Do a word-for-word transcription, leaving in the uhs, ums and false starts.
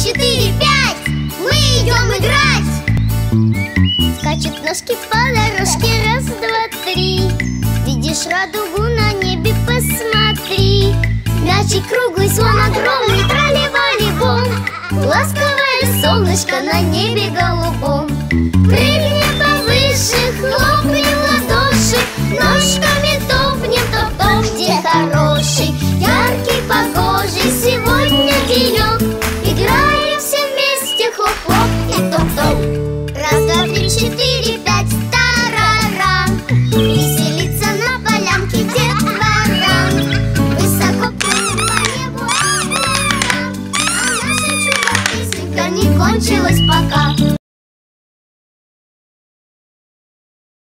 четыре, пять. Мы идем играть. Скачут ножки по дорожке, раз, два, три. Видишь радугу на небе, посмотри. Мячик круглый, слон огромный, трали-вали-бом. Ласковое солнышко на небе голубом.